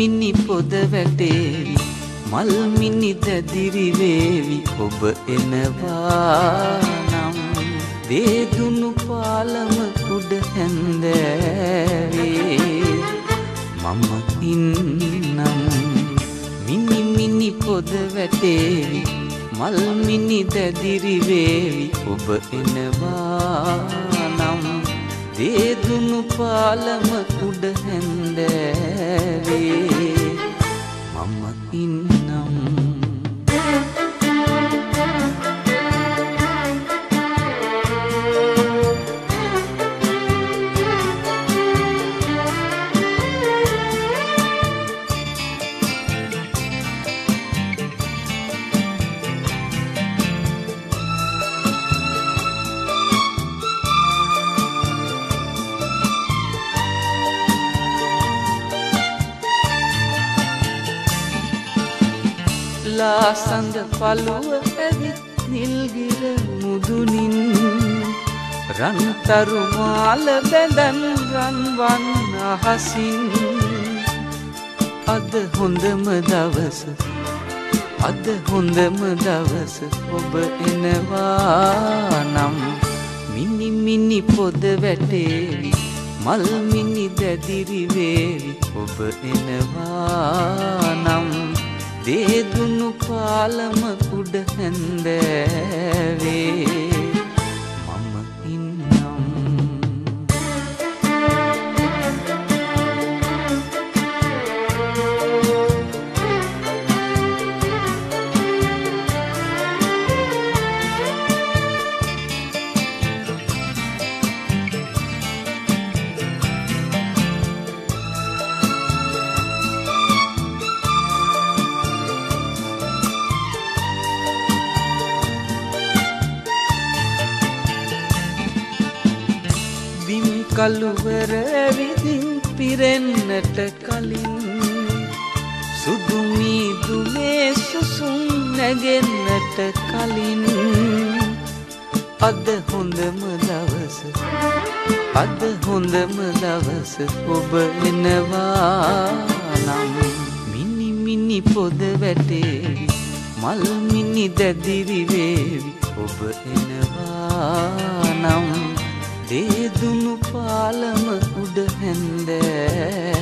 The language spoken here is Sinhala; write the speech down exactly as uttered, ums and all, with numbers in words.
මිනි පොද වැටේවි මල් මිනි දැදිරි වේවි ඔබ එනවා නම් දේදුණු පාලම උඩ හැන්දෑවේ මම ඉන්නම් මිනි මිනි පොද වැටේවි මල් මිනි දැදිරි වේවි ඔබ එනවා නම් දේදුණු පාලම උඩ හැන්දෑවේ මම ඉන්නම් ලාසඳ පළුව ඇවිත් නිල්ගිර මුදුනින් රන්තරු මාල බැඳන් රන්වන් අහසින් අද හොඳම දවස අද හොඳම දවස ඔබ එනවා නම් මිනි මිනි පොද වැටේවි මල් මිනි දැදිරි වේවි ඔබ එනවා නම් දේදුණු පාලම උඩ හැන්දෑවේ මම ඉන්නම් කළුවර විදින් පිරෙන්නට කලින් සුදු මීදුමේ සුසුම් නැගෙන්නට කලින් අද හොඳම දවස අද හොඳම දවස ඔබ එනවා නම් මිනි මිනි පොද වැටේවි මල් මිනි දැදිරි වේවි ඔබ එනවා නම් දේදුණු පාලම උඩ හැන්දෑ